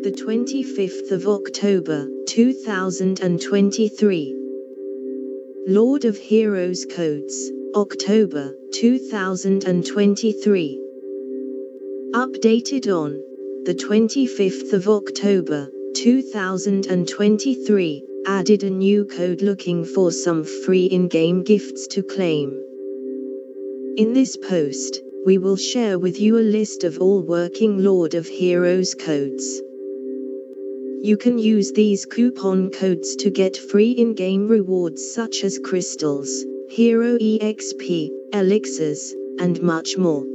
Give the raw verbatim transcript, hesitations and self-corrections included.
the twenty-fifth of October, two thousand twenty-three. Lord of Heroes Codes, October, two thousand twenty-three. Updated on the twenty-fifth of October, two thousand twenty-three, added a new code looking for some free in-game gifts to claim. In this post, we will share with you a list of all working Lord of Heroes codes. You can use these coupon codes to get free in-game rewards such as crystals, hero E X P, elixirs, and much more.